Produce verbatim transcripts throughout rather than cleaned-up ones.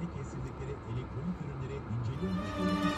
ele kestirdikleri elektronik ürünleri inceliyormuş görüntüsü.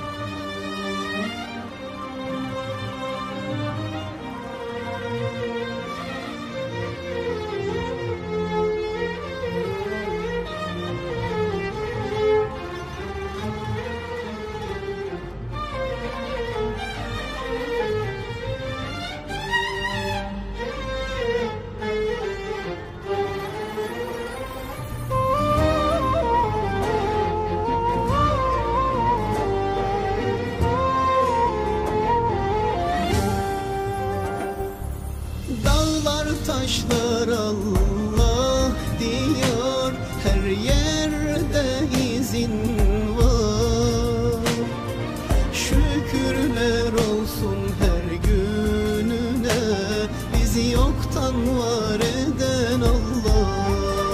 Dağlar taşlar Allah diyor, her yerde izin var. Şükürler olsun her gününe, bizi yoktan var eden Allah.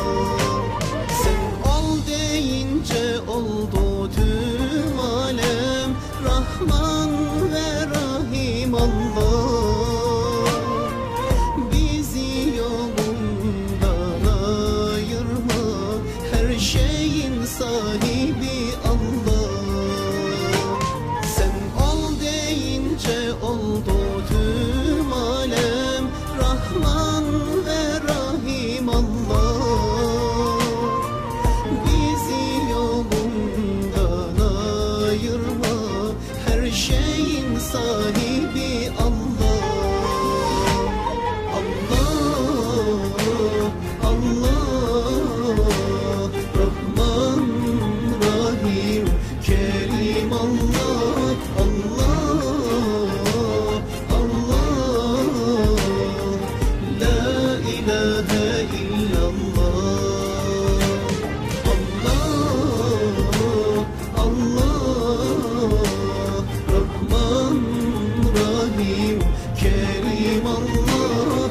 Sen ol deyince oldu tüm alem, Rahman ve Rahim Allah. Sahibi Allah. Sen ol deyince oldu tüm alem, Rahman ve Rahim Allah. Bizi yolundan ayırma, her şeyin sahibi Allah. Allah, Allah, Rahman, Rahim, Kerim Allah, Allah, Allah, La ilahe illallah. Allah, Allah, Rahman, Rahim, Kerim Allah,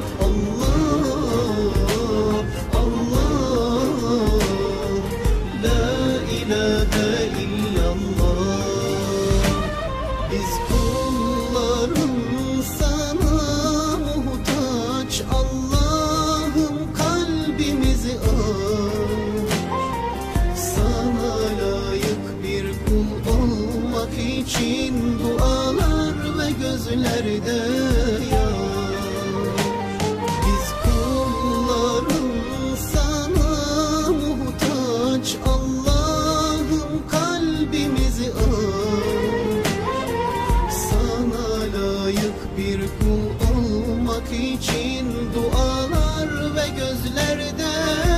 Allah, Allah, La ilahe illallah. Biz kullarım sana muhtaç, Allah'ım kalbimizi aç. Sana layık bir kul olmak için dualar ve gözlerde yaş. Biz kullarım sana muhtaç, Allah'ım kalbimizi aç. Sana layık bir kul olmak için dualar ve gözlerde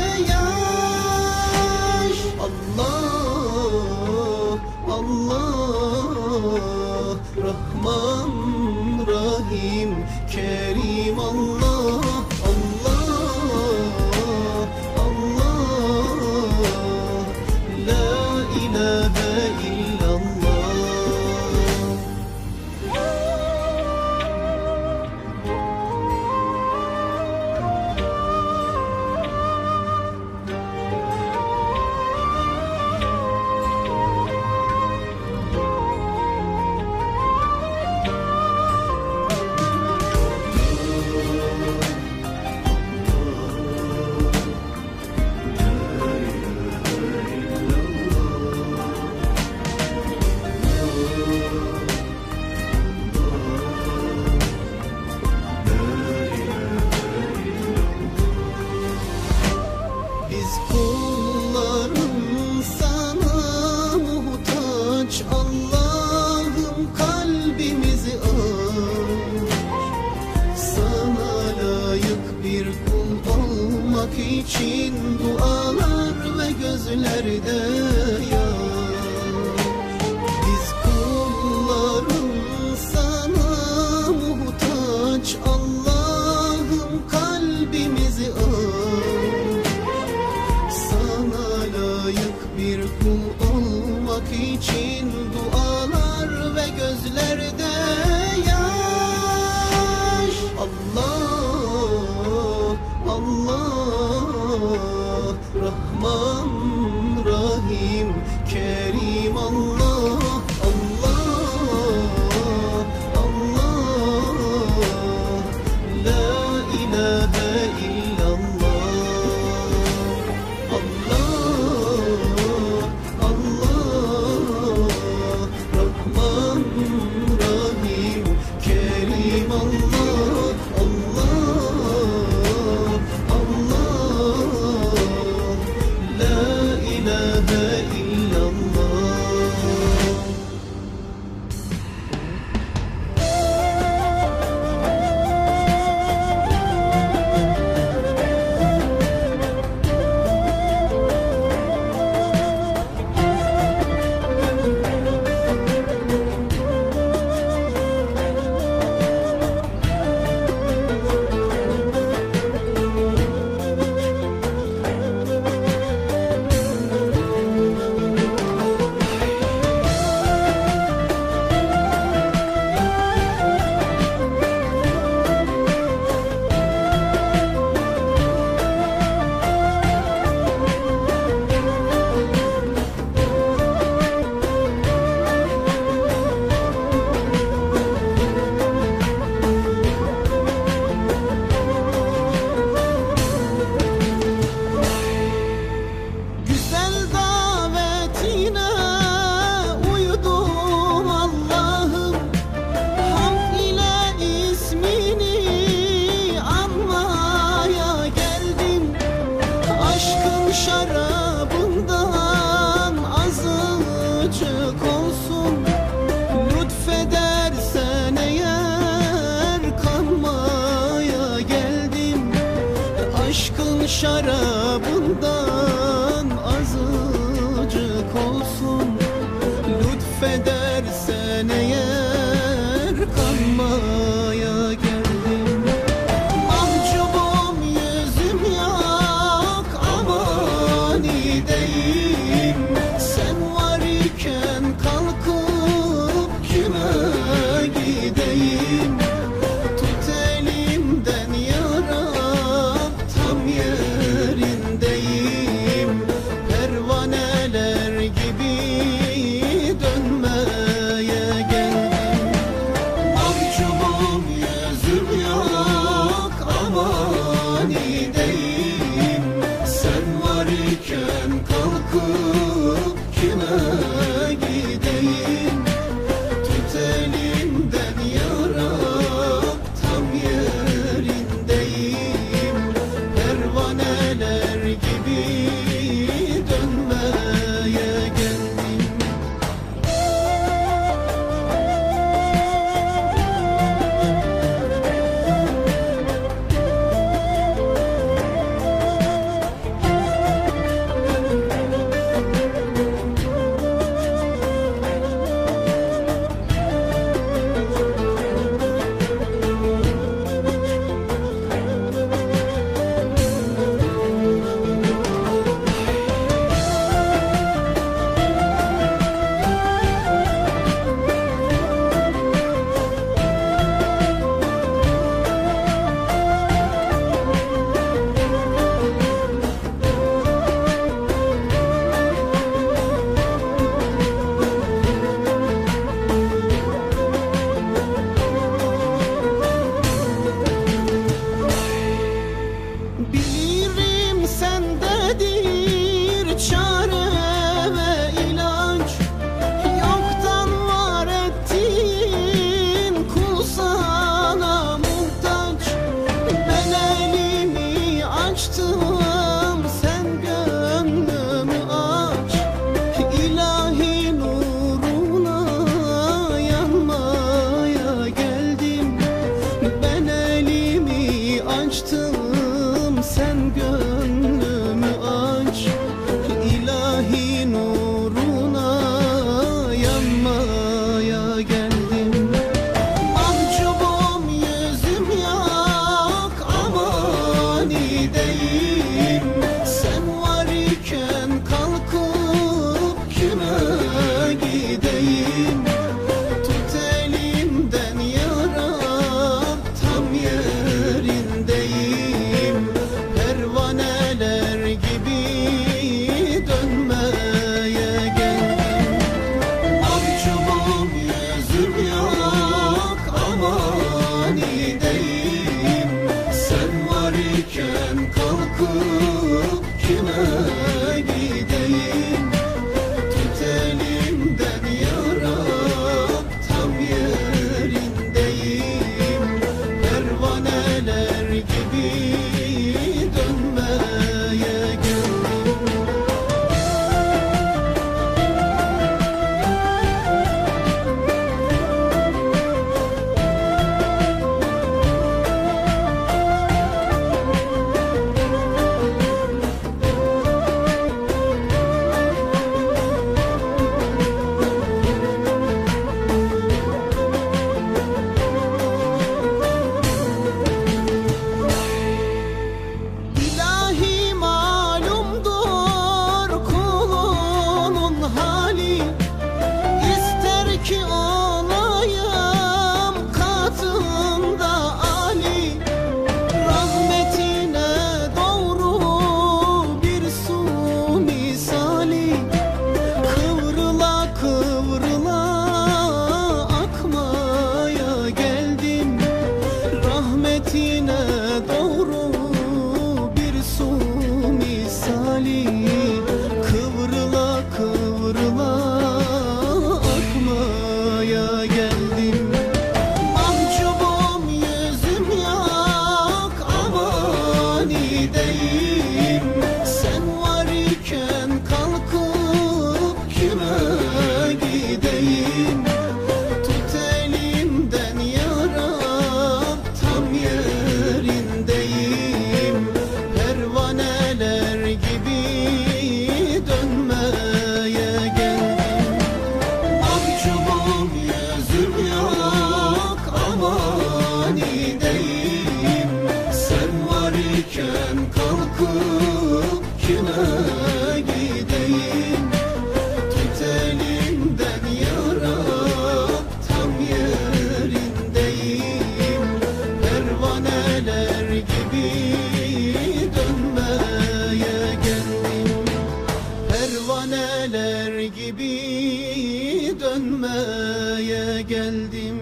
yaş. Allah, Allah, Rahman, Rahim, Kerim Allah, Allah, Allah, La ilahe illallah. Biz kullarım sana muhtaç, Allah'ım kalbimizi aç. Sana layık bir kul olmak için dualar ve gözlerde yaş. Biz kullarım sana muhtaç, Allah'ım kalbimizi aç. Sana layık bir kul olmak için dualar ve gözlerde yaş. Allah, Allah, Rahman, Rahim, Kerim Allah, Allah, Allah, La ilahe illallah. Allah, lütfundan azıcık olsun. Lütfedersen eğer kanmaya geldim. Mahcubum yüzüm yok aman ideyim. Sen var iken kalkıp kime gideyim? Tut elimden yarab tam yerindeyim. Pervaneler gibi dönmeye geldim. Mahcubum yüzüm yok aman ideyim. Sen var iken kalkıp kime gideyim? Tut elimden yarab tam yerindeyim. Pervaneler gibi dönmeye geldim. Bilirim sendedir çare ve ilaç. Yoktan var ettin kul sana muhtaç. Ben elimi açtım sen gönlümü aç. İlahi nuruna yanmaya geldim. Ben elimi açtım sen gönlümü aç. İlahi nuruna yanmaya geldim. Mahcubum yüzüm yok aman ideyim. Sen var iken kalkıp kime gideyim? Tut elimden yarab tam yerindeyim. Pervaneler gibi dönmeye geldim. Mahcubum yüzüm yok aman ideyim. Sen var iken kalkıp kime gideyim? Tut elimden yarab tam yerindeyim. Pervaneler gibi dönmeye geldim. gideyim. Tut elimden yarab tam yerindeyim. Pervaneler gibi dönmeye geldim. Pervaneler gibi dönmeye geldim.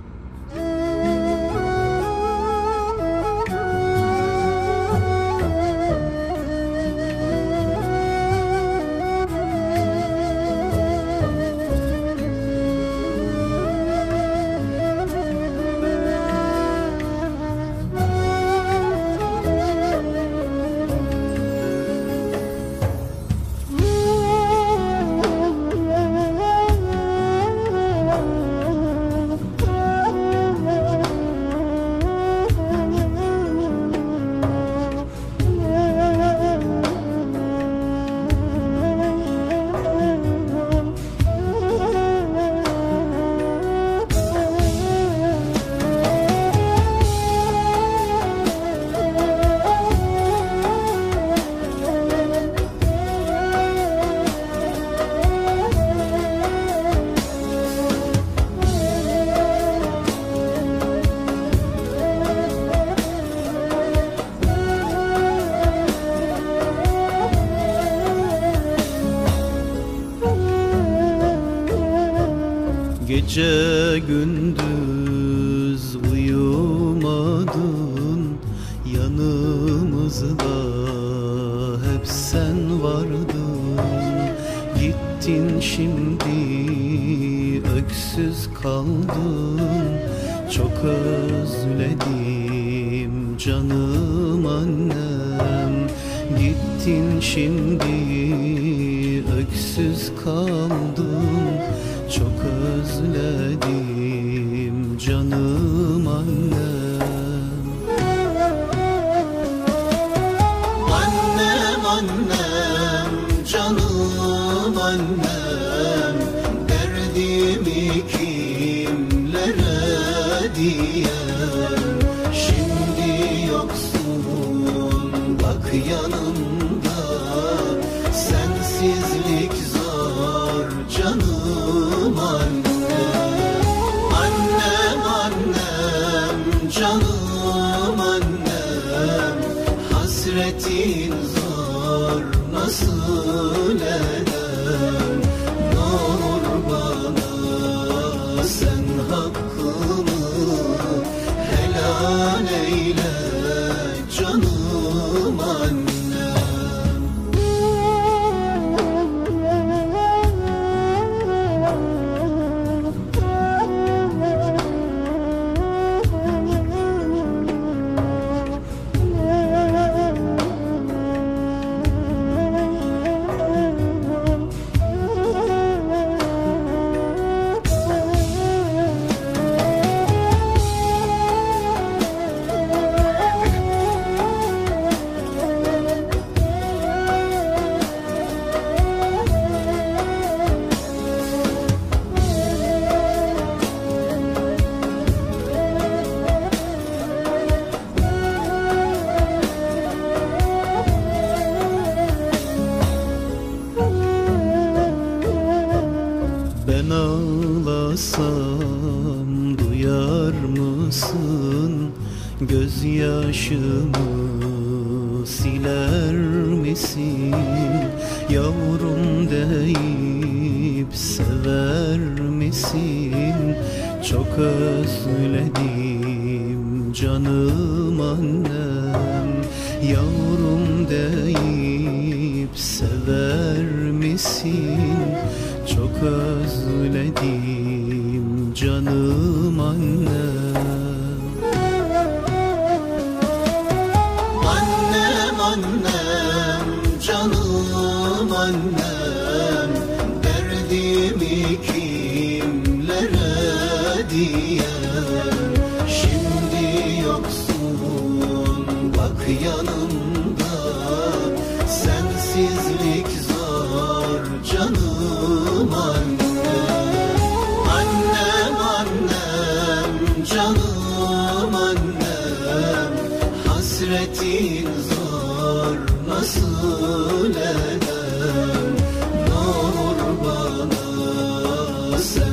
Gece gündüz uyumadın, yanımızda hep sen vardın. Gittin şimdi öksüz kaldın, çok özledim canım annem. Gittin şimdi öksüz kaldın, çok özledim canım annem. Annem annem canım annem, derdimi kimlere diyem. Şimdi yoksun bak yanımda, sensizlik zor canım annem. Annem annem canım annem, hasretin zor nasıl edem. Ne olur bana sen hakkımı helal eyle canım annem. Ben ağlasam duyar mısın? Gözyaşımı siler misin? Yavrum deyip sever misin? Çok özledim canım annem. Yavrum deyip sever misin? Çok özledim canım annem. Annem annem canım annem, derdimi kimlere diyem. Şimdi yoksun bak yanımda, sensizlik zor canım annem. Annem annem canım annem, hasretin zor nasıl mısın?